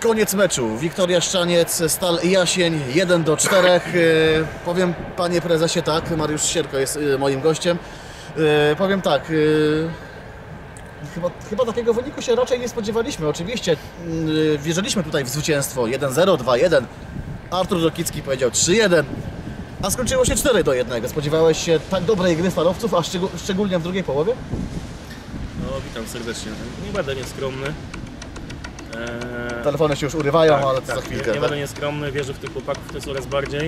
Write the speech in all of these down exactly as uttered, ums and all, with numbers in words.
Koniec meczu. Wiktoria Szczaniec, Stal Jasień jeden do czterech. Powiem panie prezesie tak, Mariusz Sierko jest moim gościem. Powiem tak, chyba, chyba takiego wyniku się raczej nie spodziewaliśmy. Oczywiście wierzyliśmy tutaj w zwycięstwo jeden zero, dwa jeden. Artur Rokicki powiedział trzy jeden, a skończyło się cztery do jednego. Spodziewałeś się tak dobrej gry stalowców, a szczeg szczególnie w drugiej połowie? No, witam serdecznie. Nie będę nieskromny. Eee, Telefony się już urywają, tak, ale to tak, za chwilkę. Nie, nie tak? będę nieskromny, wierzę w tych chłopaków, to coraz bardziej. Eee,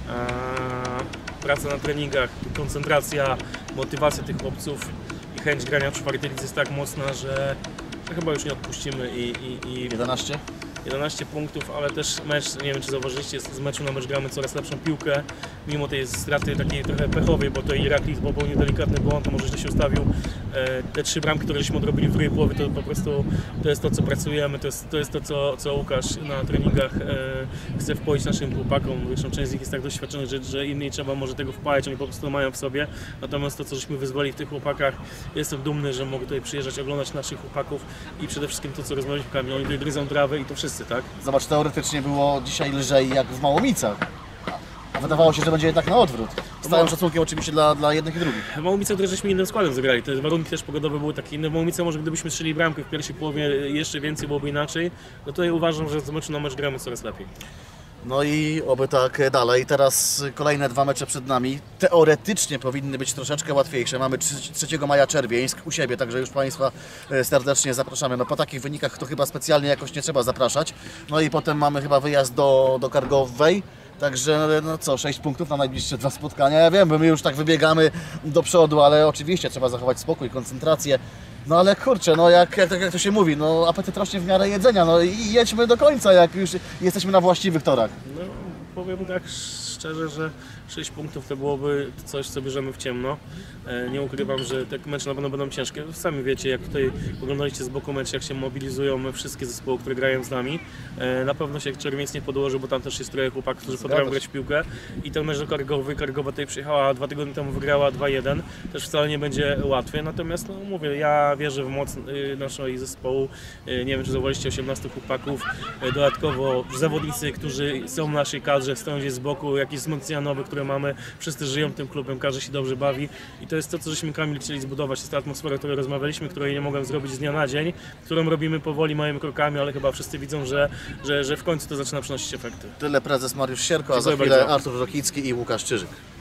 praca na treningach, koncentracja, motywacja tych chłopców i chęć grania w czwartej lidze jest tak mocna, że, że chyba już nie odpuścimy i, i, i jedenaście? jedenaście punktów, ale też mecz, nie wiem czy zauważyliście, z meczu na mecz gramy coraz lepszą piłkę, mimo tej straty takiej trochę pechowej, bo to Iraklis popełnił delikatny błąd, to może źle się ustawił. E, te trzy bramki, które żeśmy odrobili w drugiej połowie, to po prostu to jest to, co pracujemy, to jest to, jest to co, co Łukasz na treningach e, chce wpoić naszym chłopakom. Zresztą część z nich jest tak doświadczony, że, że im nie trzeba może tego wpajać, oni po prostu to mają w sobie. Natomiast to, co żeśmy wyzwoli w tych chłopakach, jestem dumny, że mogę tutaj przyjeżdżać, oglądać naszych chłopaków i przede wszystkim to, co rozmawialiśmy, Kamil, oni tutaj gryzą trawę i to wszyscy, tak? Zobacz, teoretycznie było dzisiaj lżej jak w Małomicach. A wydawało się, że będzie jednak na odwrót. Z całym szacunkiem oczywiście dla, dla jednych i drugich. W Małomice też żeśmy innym składem zagrali. Te warunki też pogodowe były takie inne. W Małomice może gdybyśmy strzeli bramkę w pierwszej połowie jeszcze więcej byłoby inaczej. No tutaj uważam, że z meczu na mecz gramy coraz lepiej. No i oby tak dalej. Teraz kolejne dwa mecze przed nami. Teoretycznie powinny być troszeczkę łatwiejsze. Mamy trzeciego maja Czerwieńsk u siebie, także już Państwa serdecznie zapraszamy. No po takich wynikach to chyba specjalnie jakoś nie trzeba zapraszać. No i potem mamy chyba wyjazd do, do Kargowej. Także no co, sześć punktów na najbliższe dwa spotkania. Ja wiem, bo my już tak wybiegamy do przodu, ale oczywiście trzeba zachować spokój, koncentrację. No ale kurczę, no jak, jak, jak to się mówi, no apetyt rośnie w miarę jedzenia, no i jedźmy do końca, jak już jesteśmy na właściwych torach. No, powiem tak szczerze, że sześć punktów to byłoby coś, co bierzemy w ciemno. Nie ukrywam, że te mecze na pewno będą ciężkie. Sami wiecie, jak tutaj oglądaliście z boku mecz, jak się mobilizują wszystkie zespoły, które grają z nami. Na pewno się Czerwiec nie podłoży, bo tam też jest trochę chłopaków, którzy potrafią grać w piłkę. I ten mecz do Kargowy, Kargowa tutaj przyjechała, dwa tygodnie temu wygrała dwa jeden. Też wcale nie będzie łatwy. Natomiast no, mówię, ja wierzę w moc naszego zespołu. Nie wiem, czy zauważyliście osiemnastu chłopaków. Dodatkowo zawodnicy, którzy są w naszej kadrze, stoją gdzieś z boku, jakieś wzmocnienia które mamy, wszyscy żyją tym klubem, każdy się dobrze bawi i to jest to, co żeśmy Kamil chcieli zbudować, jest ta atmosfera, o której rozmawialiśmy, której nie mogłem zrobić z dnia na dzień, którą robimy powoli, małymi krokami, ale chyba wszyscy widzą, że, że, że w końcu to zaczyna przynosić efekty. Tyle prezes Mariusz Sierko, a Dziękuję za chwilę bardzo. Artur Rokicki i Łukasz Czyżyk.